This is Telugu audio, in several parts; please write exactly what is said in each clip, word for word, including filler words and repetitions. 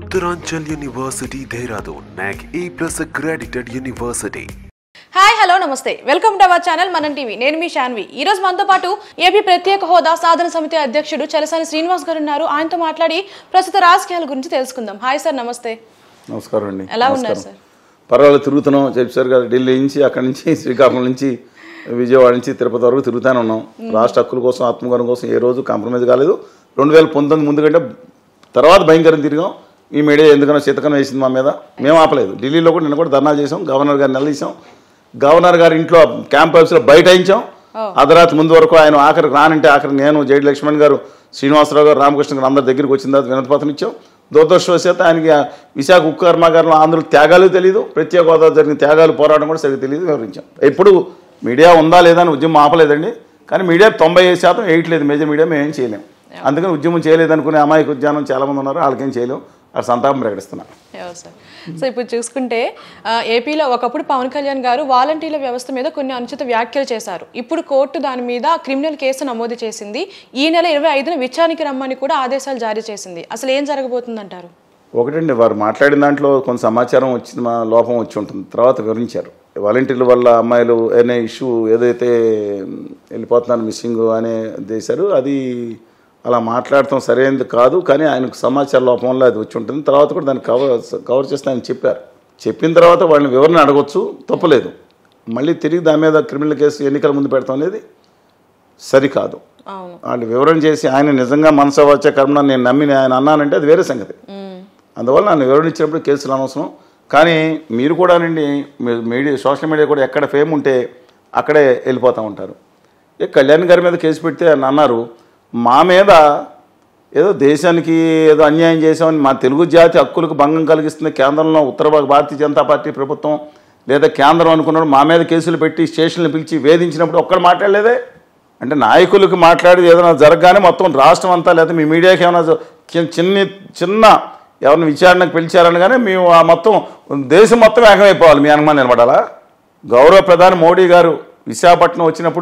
Uttaranchal University, Dehradun, N A C A plus accredited university. Hi hello namaste welcome to our channel Manam TV నేను మీ శాన్వి ఈ రోజు మనతో పాటు ఏపీ ప్రత్యేక హోదా సాధన సమితి అధ్యక్షుడు చలసాని శ్రీనివాస్ గారు ఉన్నారు ఆయనతో మాట్లాడి ప్రస్తుత రాజకీయాల గురించి తెలుసుకుందాం హాయ్ సార్ నమస్తే నమస్కారం అండి ఎలా ఉన్నారు సార్ పర్వాలేదు తిరుగుతున్నాం చెప్పారు కదా ఢిల్లీ నుంచి అక్కడి నుంచి శ్రీకాకుళం నుంచి విజయవాడ నుంచి తిరుపతి వరకు తిరుగుతూనే ఉన్నాం రాష్ట్ర హక్కుల కోసం ఆత్మగౌరవం కోసం ఏ రోజు కాంప్రమైజ్ కాలేదు రెండు వేల పంతొమ్మిది ముందు కంటే తర్వాత భయంకరం తిరిగాం ఈ మీడియా ఎందుకన్నా శతకం వేసింది మా మీద మేము ఆపలేదు ఢిల్లీలో కూడా నిన్న కూడా ధర్నా చేసాం గవర్నర్ గారిని నిలదీసాం గవర్నర్ గారి ఇంట్లో క్యాంప్ ఆఫీస్లో బైఠాయించాం అర్ధరాత్రి ముందు వరకు ఆయన ఆఖరికి రానంటే ఆఖరి నేను జైడి లక్ష్మణ్ గారు శ్రీనివాసరావు గారు రామకృష్ణ గారు అందరి దగ్గరికి వచ్చిన తర్వాత వినతిపత్రం ఇచ్చాం దురదృష్టవశాత్తు ఆయనకి విశాఖ ఉక్కు కర్మాగారంలో ఆంధ్రులు త్యాగాలు తెలియదు ప్రత్యేక హోదా జరిగిన త్యాగాలు పోరాటం కూడా సరిగ్గా తెలియదు వివరించాం ఎప్పుడు మీడియా ఉందా లేదా అని ఉద్యమం ఆపలేదండి కానీ మీడియా తొంభై ఐదు శాతం వేయట్లేదు మేజర్ మీడియా మేము ఏం చేయలేం అందుకని ఉద్యమం చేయలేదనుకునే అమాయక ఉద్యానం చాలామంది ఉన్నారు వాళ్ళకేం చేయలేం ఆ సంతాపం ప్రకటిస్తున్నాను సో ఇప్పుడు చూసుకుంటే ఏపీలో ఒకప్పుడు పవన్ కళ్యాణ్ గారు వాలంటీర్ల వ్యవస్థ మీద కొన్ని అనుచిత వ్యాఖ్యలు చేశారు ఇప్పుడు కోర్టు దాని మీద క్రిమినల్ కేసు నమోదు చేసింది ఈ నెల ఇరవై ఐదున విచారణకి రమ్మని కూడా ఆదేశాలు జారీ చేసింది అసలు ఏం జరగబోతుందంటారు ఒకటండి వారు మాట్లాడిన దాంట్లో కొంత సమాచారం వచ్చిన లోపం వచ్చి ఉంటుంది తర్వాత వివరించారు వాలంటీర్ల వల్ల అమ్మాయిలు అనే ఇష్యూ ఏదైతే వెళ్ళిపోతున్నారు మిస్సింగ్ అనే చేశారు అది అలా మాట్లాడటం సరైనది కాదు కానీ ఆయనకు సమాచార లోపం వల్ల అది వచ్చి ఉంటుంది తర్వాత కూడా దాన్ని కవర్ కవర్ చేస్తే ఆయన చెప్పారు చెప్పిన తర్వాత వాళ్ళని వివరణ అడగొచ్చు తప్పలేదు మళ్ళీ తిరిగి దాని మీద క్రిమినల్ కేసు ఎన్నికల ముందు పెడతాం అనేది సరికాదు వాళ్ళు వివరణ చేసి ఆయన నిజంగా మనసు వచ్చే కర్మ నేను నమ్మి ఆయన అన్నానంటే అది వేరే సంగతి అందువల్ల నన్ను వివరణ ఇచ్చినప్పుడు కేసులు అనవసరం కానీ మీరు కూడా నండి మీడియా సోషల్ మీడియా కూడా ఎక్కడ ఫేమ్ ఉంటే అక్కడే వెళ్ళిపోతూ ఉంటారు ఏ కళ్యాణ్ గారి మీద కేసు పెడితే అని అన్నారు మా మీద ఏదో దేశానికి ఏదో అన్యాయం చేసామని మా తెలుగు జాతి హక్కులకు భంగం కలిగిస్తుంది కేంద్రంలో ఉత్తర భారతీయ జనతా పార్టీ ప్రభుత్వం లేదా కేంద్రం అనుకున్నాడు మా మీద కేసులు పెట్టి స్టేషన్లు పిలిచి వేధించినప్పుడు ఒక్కడ మాట్లాడలేదే అంటే నాయకులకు మాట్లాడేది ఏదైనా జరగగానే మొత్తం రాష్ట్రం అంతా లేదా మీ మీడియాకి ఏమైనా చిన్న చిన్న ఎవరిని విచారణకు పిలిచారనగానే మేము ఆ మొత్తం దేశం మొత్తం ఏకమైపోవాలి మీ అనుమానం నిలబడాలా గౌరవ ప్రధాని మోడీ గారు విశాఖపట్నం వచ్చినప్పుడు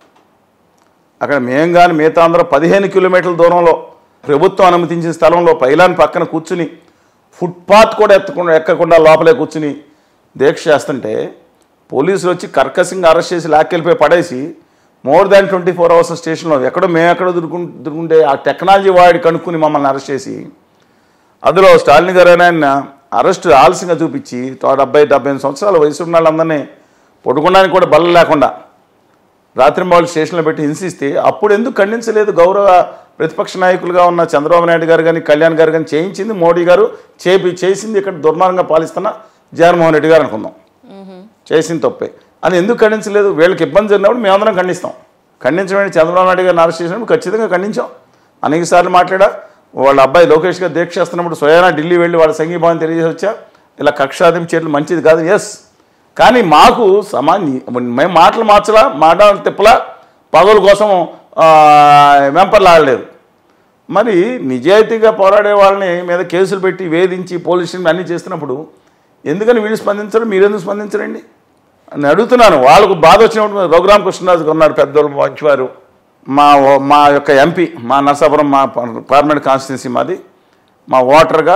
అక్కడ మేము కానీ మిగతా అందరూ పదిహేను కిలోమీటర్ల దూరంలో ప్రభుత్వం అనుమతించిన స్థలంలో పైలాన్ పక్కన కూర్చుని ఫుట్పాత్ కూడా ఎత్తకుండా ఎక్కకుండా లోపలే కూర్చుని దీక్ష చేస్తుంటే పోలీసులు వచ్చి కర్కశంగా అరెస్ట్ చేసి లాక్కెళ్ళిపోయి పడేసి more than twenty four hours స్టేషన్లో ఎక్కడో మేము ఎక్కడో దొరుకు దొరుకుంటే ఆ టెక్నాలజీ వాడి కనుక్కుని మమ్మల్ని అరెస్ట్ చేసి అందులో స్టాలిన్ గారు ఆయన అరెస్ట్ ఆలస్యంగా చూపించి డెబ్బై డెబ్బై ఎనిమిది సంవత్సరాల వయసు ఉన్న వాళ్ళందరినీ పట్టుకోవడానికి కూడా బల్ల లేకుండా రాత్రింబావులు స్టేషన్లో పెట్టి హింసిస్తే అప్పుడు ఎందుకు ఖండించలేదు గౌరవ ప్రతిపక్ష నాయకులుగా ఉన్న చంద్రబాబు నాయుడు గారు కానీ కళ్యాణ్ గారు కానీ చేయించింది మోడీ గారు చేపి చేసింది ఇక్కడ దుర్మార్గంగా పాలిస్తున్న జగన్మోహన్ రెడ్డి గారు అనుకుందాం చేసింది తప్పే అని ఎందుకు ఖండించలేదు వీళ్ళకి ఇబ్బంది జరిగినప్పుడు మేమందరం ఖండిస్తాం ఖండించడం చంద్రబాబు నాయుడు గారిని అరెస్ట్ చేసినప్పుడు ఖచ్చితంగా ఖండించాం అనేక సార్లు మాట్లాడా వాళ్ళ అబ్బాయి లోకేష్ గారు దీక్ష చేస్తున్నప్పుడు స్వయానా ఢిల్లీ వెళ్ళి వాళ్ళ సంఘీభావం తెలియజేసి వచ్చా ఇలా కక్షాదింపు చేయడం మంచిది కాదు ఎస్ కానీ మాకు సమాన్య మేము మాటలు మార్చలా మాట తిప్పలా పదవుల కోసం వెంపర్లాడలేదు మరి నిజాయితీగా పోరాడే వాళ్ళని మీద కేసులు పెట్టి వేధించి పోలీస్ స్టేషన్ అన్నీ చేస్తున్నప్పుడు ఎందుకని వీళ్ళు స్పందించరు మీరెందుకు స్పందించరండి అని అడుగుతున్నాను వాళ్ళకు బాధ వచ్చినప్పుడు రఘురామ కృష్ణరాజు ఉన్నారు పెద్దోళ్ళు మంచివారు మా మా యొక్క ఎంపీ మా నరసాపురం మా పార్లమెంట్ కాన్స్టిట్యున్సీ మాది మా ఓటర్గా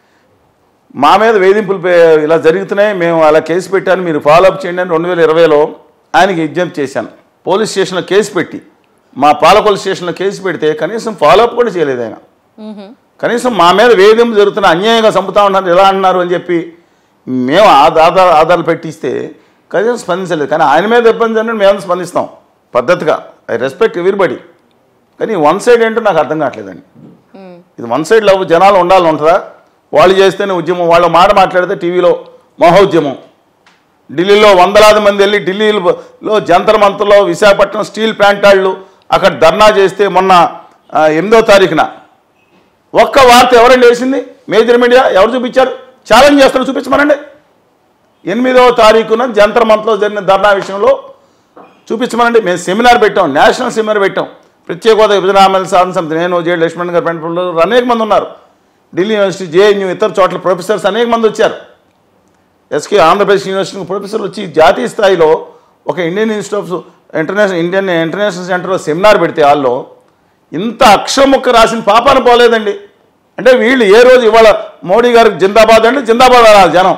మా మీద వేధింపులు ఇలా జరుగుతున్నాయి మేము అలా కేసు పెట్టాను మీరు ఫాలోఅప్ చేయండి అని రెండు వేల ఇరవైలో ఆయనకి విజ్ఞప్తి చేశాను పోలీస్ స్టేషన్లో కేసు పెట్టి మా పాలకొల్లు స్టేషన్లో కేసు పెడితే కనీసం ఫాలోఅప్ కూడా చేయలేదు ఆయన కనీసం మా మీద వేధింపులు జరుగుతున్న అన్యాయంగా చంపుతా ఉన్నారు ఎలా అన్నారు అని చెప్పి మేము ఆధార ఆధారాలు పెట్టిస్తే కనీసం స్పందించలేదు కానీ ఆయన మీద ఇబ్బంది జరిగినట్టు మేము స్పందిస్తాం పద్ధతిగా ఐ రెస్పెక్ట్ ఎవ్రీబడి కానీ వన్ సైడ్ ఏంటో నాకు అర్థం కావట్లేదండి ఇది వన్ సైడ్ లవ్ జనాలు ఉండాలని ఉంటుందా వాళ్ళు చేస్తేనే ఉద్యమం వాళ్ళ మాట మాట్లాడితే టీవీలో మహోద్యమం ఢిల్లీలో వందలాది మంది వెళ్ళి ఢిల్లీలో జంతర్ మంతర్లో విశాఖపట్నం స్టీల్ ప్లాంట్ వాళ్ళు అక్కడ ధర్నా చేస్తే మొన్న ఎనిమిదో తారీఖున ఒక్క వార్త ఎవరండి వేసింది మేజర్ మీడియా ఎవరు చూపించారు ఛాలెంజ్ చేస్తారు చూపించమనండి ఎనిమిదవ తారీఖున జంతర్ మంతర్లో జరిగిన ధర్నా విషయంలో చూపించమనండి మేము సెమినార్ పెట్టాం నేషనల్ సెమినార్ పెట్టాం ప్రత్యేక హోదా విభజన హామీల సాధన సమితి నేను జేడి లక్ష్మణ్ గారు ఫ్రెండ్ అనేక మంది ఉన్నారు ఢిల్లీ యూనివర్సిటీ జేఎన్యూ ఇతర చోట్ల ప్రొఫెసర్స్ అనేక మంది వచ్చారు ఎస్కే ఆంధ్రప్రదేశ్ యూనివర్సిటీ ప్రొఫెసర్లు వచ్చి జాతీయ స్థాయిలో ఒక Indian institute of international Indian international సెంటర్లో సెమినార్ పెడితే వాళ్ళు ఇంత అక్షరముక్క రాసిన పాపాన పోలేదండి అంటే వీళ్ళు ఏ రోజు ఇవాళ మోడీ గారికి జిందాబాద్ అంటే జిందాబాద్ అనాలి జనం,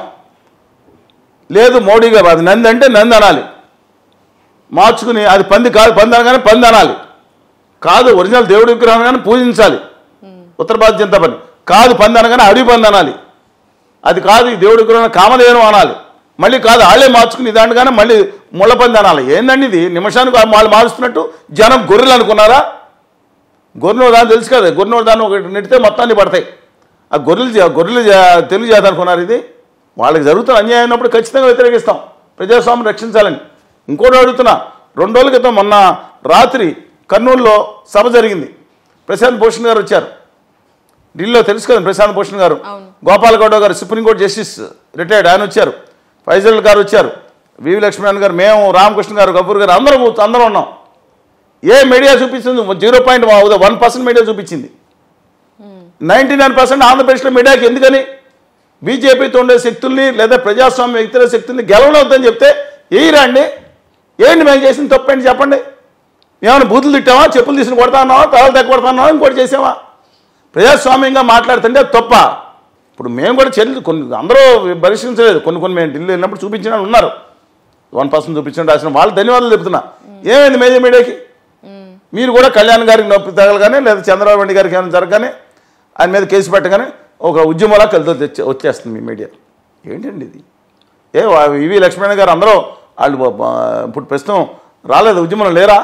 లేదు మోడీ గారు అది నంది అంటే నంది అనాలి, మార్చుకుని అది పంది కాదు పంది అనగానే పంది అనాలి, కాదు ఒరిజినల్ దేవుడి విగ్రహం కానీ పూజించాలి ఉత్తర భారత జనతా పార్టీ, కాదు పంది అనగానే అడవి పంది అనాలి, అది కాదు ఈ దేవుడి విగ్రహం కామధేను అనాలి, మళ్ళీ కాదు వాళ్ళే మార్చుకుని దాంట్గానే మళ్ళీ ముళ్ళపంది అనాలి. ఏందండి ఇది? నిమిషానికి వాళ్ళు మారుస్తున్నట్టు జనం గొర్రెలు అనుకున్నారా? గొర్రెలు దాన్ని తెలుసు కదా, గొర్రెలు దాన్ని ఒకటి నెట్టితే మొత్తాన్ని పడతాయి. ఆ గొర్రెలు గొర్రెలు తెలుగు చేత అనుకున్నారు. ఇది వాళ్ళకి జరుగుతున్న అన్యాయం అయినప్పుడు ఖచ్చితంగా వ్యతిరేకిస్తాం, ప్రజాస్వామ్యం రక్షించాలని. ఇంకోటి అడుగుతున్నా, రెండు రోజుల క్రితం మొన్న రాత్రి కర్నూలులో సభ జరిగింది, ప్రశాంత్ భూషణ్ గారు వచ్చారు, ఢిల్లీలో తెలుసు కదా ప్రశాంత్ భూషణ్ గారు, గోపాల్ గౌడ గారు సుప్రీంకోర్టు జస్టిస్ రిటైర్డ్ ఆయన వచ్చారు, ఫైజల్ గారు వచ్చారు, వివి లక్ష్మణ్ గారు, మేము రామకృష్ణ గారు, గఫూర్ గారు అందరం అందరం ఉన్నాం. ఏ మీడియా చూపించింది? Zero point one percent media చూపించింది. నైంటీ నైన్ పర్సెంట్ ఆంధ్రప్రదేశ్లో మీడియాకి ఎందుకని? బీజేపీతో ఉండే శక్తుల్ని లేదా ప్రజాస్వామ్య వ్యక్తుల శక్తుల్ని గెలవనవుతుందని చెప్తే ఏయిరా అండి, ఏంటి మేము చేసిన తప్పేంటి చెప్పండి? ఏమైనా బూతులు తిట్టామా, చెప్పులు తీసుకుని కొడతా ఉన్నావా, తలలు దగ్గర కొడతా ఉన్నావా, ఇంకోటి చేసామా? ప్రజాస్వామ్యంగా మాట్లాడుతుంటే తప్ప. ఇప్పుడు మేము కూడా చెల్లి కొన్ని అందరూ పరిశీలించలేదు, కొన్ని కొన్ని మేము ఢిల్లీ వెళ్ళినప్పుడు చూపించిన వాళ్ళు ఉన్నారు, వన్ పర్సెంట్ చూపించడం రాసిన వాళ్ళు ధన్యవాదాలు చెప్తున్నా. ఏమైంది మేజర్ మీడియాకి? మీరు కూడా కళ్యాణ్ గారికి నొప్పి తగలగానే లేదా చంద్రబాబు నాయుడు గారికి ఏమైనా జరగగానే ఆయన మీద కేసు పెట్టగానే ఒక ఉద్యమంలా కలిసి తెచ్చి వచ్చేస్తుంది మీ మీడియా. ఏంటండి ఇది? ఏ వివి లక్ష్మణ్ గారు అందరూ వాళ్ళు ఇప్పుడు ప్రస్తుతం రాలేదు, ఉద్యమం లేరా?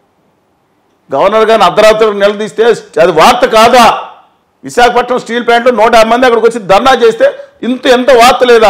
గవర్నర్ గారిని అర్ధరాత్రి నిలదీస్తే అది వార్త కాదా? విశాఖపట్నం స్టీల్ ప్లాంట్లో నూట యాభై మంది అక్కడికి వచ్చి ధర్నా చేస్తే ఇంత ఎంత వార్త లేదా?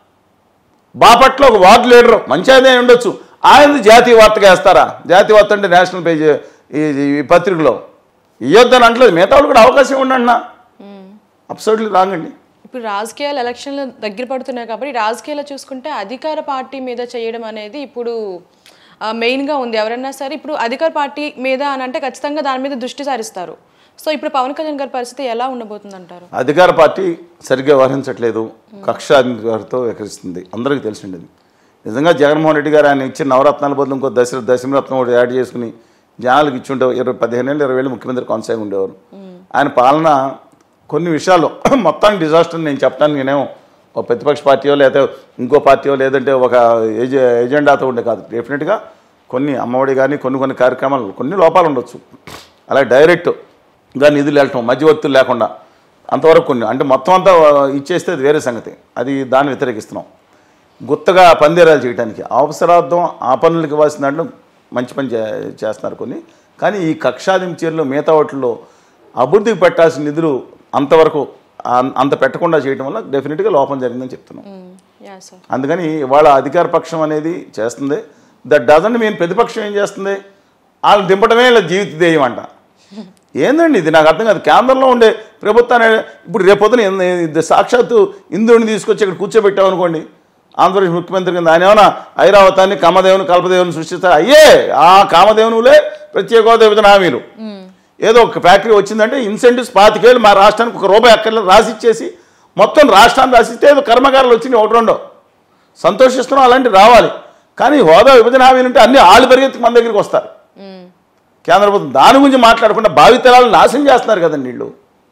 బాపట్ల ఒక వార్డు లీడరు మంచిదే ఉండొచ్చు, ఆయన జాతీయ వార్తగా వేస్తారా? జాతీయ వార్త అంటే నేషనల్ పేజ్ ఈ పత్రికలో ఇవ్వద్దని అంటలేదు, మిగతా వాళ్ళు కూడా అవకాశం ఉండండి. అబ్సల్యూట్లీ రాంగ్ అండి. ఇప్పుడు రాజకీయాలు ఎలక్షన్లు దగ్గర పడుతున్నాయి కాబట్టి రాజకీయాలు చూసుకుంటే అధికార పార్టీ మీద చేయడం అనేది ఇప్పుడు మెయిన్గా ఉంది. ఎవరైనా సరే ఇప్పుడు అధికార పార్టీ మీద అని అంటే ఖచ్చితంగా దాని మీద దృష్టి సారిస్తారు. సో ఇప్పుడు పవన్ కళ్యాణ్ గారి పరిస్థితి ఎలా ఉండబోతుంది అంటారు? అధికార పార్టీ సరిగ్గా వ్యవహరించట్లేదు, కక్షాధికారితో వ్యవహరిస్తుంది, అందరికీ తెలిసిండేది. నిజంగా జగన్మోహన్ రెడ్డి గారు ఆయన ఇచ్చిన నవరత్నాల బదులు ఇంకో దశ దశమరత్నం ఒకటి యాడ్ చేసుకుని జనాలకు ఇచ్చి ఉంటే ఇరవై పదిహేను ఏళ్ళు ఇరవై ఏళ్ళు ముఖ్యమంత్రి కొనసాగి ఉండేవారు. ఆయన పాలన కొన్ని విషయాల్లో మొత్తానికి డిజాస్టర్ నేను చెప్పడానికి నేనేమో ఒక ప్రతిపక్ష పార్టీయో లేదా ఇంకో పార్టీయో లేదంటే ఒక ఏజె ఎజెండాతో ఉండే కాదు. డెఫినెట్గా కొన్ని అమ్మఒడి కానీ కొన్ని కొన్ని కార్యక్రమాలు కొన్ని లోపాలు ఉండొచ్చు, అలా డైరెక్ట్గా నిధులు వెళ్ళటం మధ్యవర్తులు లేకుండా అంతవరకు కొన్ని అంటే మొత్తం అంతా ఇచ్చేస్తే అది వేరే సంగతి, అది దాన్ని వ్యతిరేకిస్తున్నాం. గుత్తగా పందేరాలు చేయడానికి అవసరార్థం ఆ పనులకు ఇవ్వాల్సిన దాంట్లో మంచి పని చేస్తున్నారు కొన్ని, కానీ ఈ కక్షాదింపు చర్యలు మిగతా వాటిల్లో అభివృద్ధికి పెట్టాల్సిన నిధులు అంతవరకు అంత పెట్టకుండా చేయడం వల్ల డెఫినెట్గా లోపం జరిగిందని చెప్తున్నాం. అందుకని ఇవాళ అధికార పక్షం అనేది చేస్తుంది, దట్ డజంట్ మీన్ ప్రతిపక్షం ఏం చేస్తుంది, వాళ్ళని దింపడమే ఇలా జీవిత ధ్యేయం అంట. ఏందండి ఇది? నాకు అర్థం కాదు. కేంద్రంలో ఉండే ప్రభుత్వాన్ని ఇప్పుడు రేపొద్దున సాక్షాత్తు ఇంద్రుడిని తీసుకొచ్చి ఇక్కడ కూర్చోబెట్టామనుకోండి ఆంధ్రప్రదేశ్ ముఖ్యమంత్రి కింద, ఆయన ఏమైనా ఐరావతాన్ని కామదేవుని కల్పదేవుని సృష్టిస్తారు. అయ్యే ఆ కామదేవునులే ప్రత్యేక హోదా విభజన హామీలు. ఏదో ఒక ఫ్యాక్టరీ వచ్చిందంటే ఇన్సెంటివ్స్ పాతికేళ్ళు మా రాష్ట్రానికి ఒక రూపాయి అక్కర్లేదు రాసిచ్చేసి మొత్తం రాష్ట్రాన్ని రాసిస్తే ఏదో కర్మకారులు వచ్చింది ఒకటి రెండో సంతోషిస్తున్నాం, అలాంటివి రావాలి. కానీ హోదా విభజన హామీలు ఉంటే అన్ని ఆళ్ళు పరిగెత్తి మన దగ్గరికి వస్తారు. కేంద్ర ప్రభుత్వం దాని గురించి మాట్లాడకుండా భావితరాలు నాశనం చేస్తున్నారు కదండి వీళ్ళు.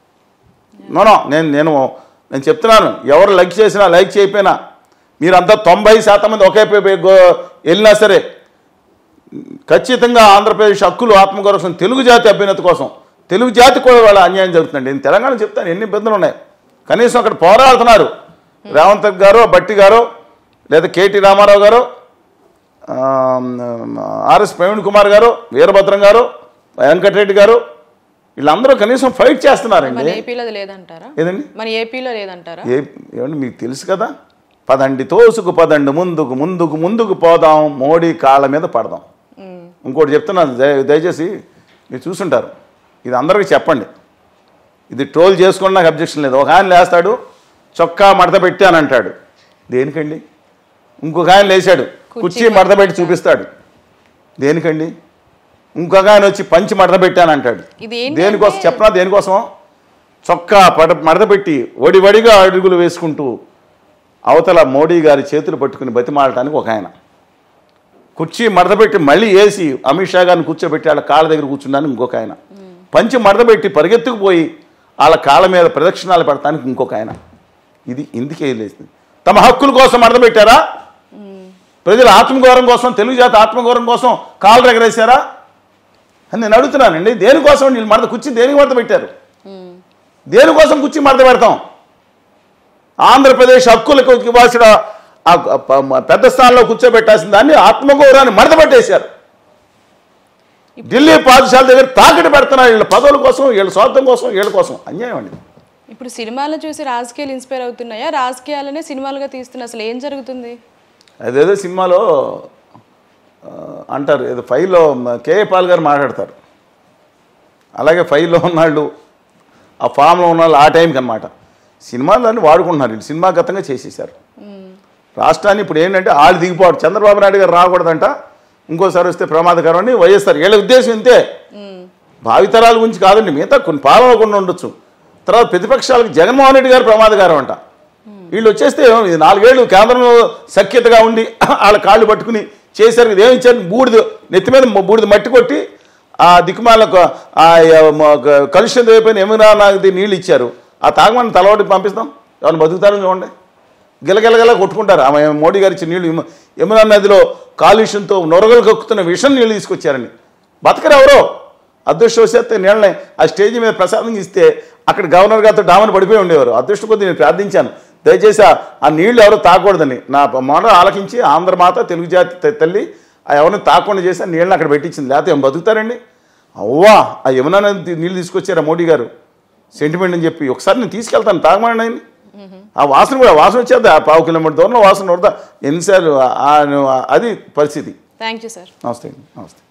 నోనో నేను నేను నేను చెప్తున్నాను, ఎవరు లైక్ చేసినా లైక్ చేయకపోయినా మీరంతా తొంభై శాతం మంది ఒకే వెళ్ళినా సరే ఖచ్చితంగా ఆంధ్రప్రదేశ్ హక్కులు ఆత్మగౌరవం తెలుగు జాతి అభ్యున్నతి కోసం తెలుగు జాతి కూడా వాళ్ళ అన్యాయం జరుగుతుందండి. నేను తెలంగాణ చెప్తాను ఎన్ని ఇబ్బందులు ఉన్నాయి, కనీసం అక్కడ పోరాడుతున్నారు రేవంత్ గారు బట్టి గారు లేదా కేటీ రామారావు గారు ఆర్ఎస్ ప్రవీణ్ కుమార్ గారు వీరభద్రం గారు వెంకటరెడ్డి గారు వీళ్ళందరూ కనీసం ఫైట్ చేస్తున్నారండి. ఏదండి మన ఏపీలో లేదంటారా? ఏమండి మీకు తెలుసు కదా, పదండి తోసుకు పదండి ముందుకు ముందుకు ముందుకు పోదాం మోడీ కాళ్ళ మీద పడదాం. ఇంకోటి చెప్తున్నాను దయచేసి మీరు చూసుంటారు, ఇది అందరికీ చెప్పండి, ఇది ట్రోల్ చేసుకుని నాకు అబ్జెక్షన్ లేదు. ఒక ఆయన లేస్తాడు చొక్కా మడత పెట్టి అని అంటాడు, దేనికండి? ఇంకొక ఆయన లేచాడు కుర్చీ మడత పెట్టి చూపిస్తాడు, దేనికండి? ఇంకొక ఆయన వచ్చి పంచి మడత పెట్టాను అంటాడు, దేనికోసం చెప్పనా? దేనికోసం? చొక్కా పడ మడత పెట్టి వడి వడిగా అడుగులు వేసుకుంటూ అవతల మోడీ గారి చేతులు పట్టుకుని బతిమాలటానికి ఒక ఆయన, కుర్చీ మడతపెట్టి మళ్ళీ వేసి అమిత్ షా గారిని కూర్చోబెట్టి వాళ్ళ కాళ్ళ దగ్గర కూర్చున్నాను ఇంకొక ఆయన, పంచి మడతపెట్టి పరిగెత్తుకుపోయి వాళ్ళ కాళ్ళ మీద ప్రదక్షిణాలు పెడతానికి ఇంకొక ఆయన. ఇది ఎందుకే లేసింది? తమ హక్కుల కోసం మడతపెట్టారా? ప్రజల ఆత్మగౌరవం కోసం, తెలుగు జాతి ఆత్మగౌరవం కోసం కాళ్ళు ఎగరేశారా అని నేను అడుగుతున్నానండి. దేనికోసం వీళ్ళు మడత కుర్చీ దేనికి మడత పెట్టారు? దేనికోసం కుర్చీ మడత పెడతాం? ఆంధ్రప్రదేశ్ హక్కులకు ఇవ్వాల్సిన పెద్ద స్థానంలో కూర్చోబెట్టాల్సిన దాన్ని ఆత్మగౌరవాన్ని మడత పెట్టేశారు. ఢిల్లీ పాఠశాల దగ్గర తాకట్టు పెడుతున్నారు వీళ్ళ పదవుల కోసం, వీళ్ళ స్వార్థం కోసం, వీళ్ళ కోసం. అన్యాయం అండి. ఇప్పుడు సినిమాలను చూసి రాజకీయాలు ఇన్స్పైర్ అవుతున్నాయా? రాజకీయాలనే సినిమాలుగా తీస్తున్నా అసలు ఏం జరుగుతుంది? అదేదో సినిమాలో అంటారు, ఏదో ఫైల్లో కేఏ పాల్ గారు మాట్లాడతారు. అలాగే ఫైల్లో ఉన్నాళ్ళు, ఆ ఫామ్లో ఉన్నాళ్ళు ఆ టైంకి అనమాట సినిమాలన్నీ వాడుకుంటున్నారు. వీళ్ళు సినిమాగతంగా చేసేసారు రాష్ట్రాన్ని. ఇప్పుడు ఏంటంటే వాళ్ళు దిగిపోవడం, చంద్రబాబు నాయుడు గారు రాకూడదంట, ఇంకోసారి వస్తే ప్రమాదకరం అని వైఎస్ఆర్ వీళ్ళ ఉద్దేశం ఇంతే. భావితరాల గురించి కాదండి, మిగతా కొన్ని పాలన కూడా ఉండొచ్చు. తర్వాత ప్రతిపక్షాలకు జగన్మోహన్ రెడ్డి గారు ప్రమాదకరం అంట. వీళ్ళు వచ్చేస్తే నాలుగేళ్లు కేంద్రంలో సఖ్యతగా ఉండి వాళ్ళ కాళ్ళు పట్టుకుని చేశారు. ఇది ఏమి ఇచ్చారు? బూడిద నెత్తి మీద బూడిద మట్టి కొట్టి ఆ దిక్కుమాలకు కలుషితం అయిపోయిన యమునా నది నీళ్ళు ఇచ్చారు. ఆ తాగమని తలవాటికి పంపిస్తాం, ఎవరిని బతుకుతారని చూడండి. గిలగిలగల కొట్టుకుంటారు. ఆమె మోడీ గారు ఇచ్చిన నీళ్ళు యమునా నదిలో కాలుష్యంతో నొరగలు కక్కుతున్న విషం నీళ్ళు తీసుకొచ్చారని. బతకరు ఎవరో. అదృష్టవశాత్తు నీళ్ళని ఆ స్టేజ్ మీద ప్రసాదం ఇస్తే అక్కడ గవర్నర్ గారితో డామని పడిపోయి ఉండేవారు. అదృష్టం కొద్ది నేను ప్రార్థించాను, దయచేసి ఆ నీళ్లు ఎవరో తాకూడదని. నా మాట ఆలకించి ఆంధ్రమాత తెలుగు జాతి తల్లి ఆ ఎవరిని తాకుండా చేసి ఆ నీళ్ళని అక్కడ పెట్టించింది. లేకపోతే ఏం బతుకుతారండి? అవ్వా ఆ యమునా నది నీళ్ళు తీసుకొచ్చారా మోడీ గారు సెంటిమెంట్ అని చెప్పి. ఒకసారి నేను తీసుకెళ్తాను తాగమండి ఆయన. ఆ వాసన కూడా వాసన వచ్చేది, ఆ పావు కిలోమీటర్ దూరంలో వాసన వరదా ఎన్నిసార్లు. అది పరిస్థితి. Thank you sir. నమస్తే నమస్తే.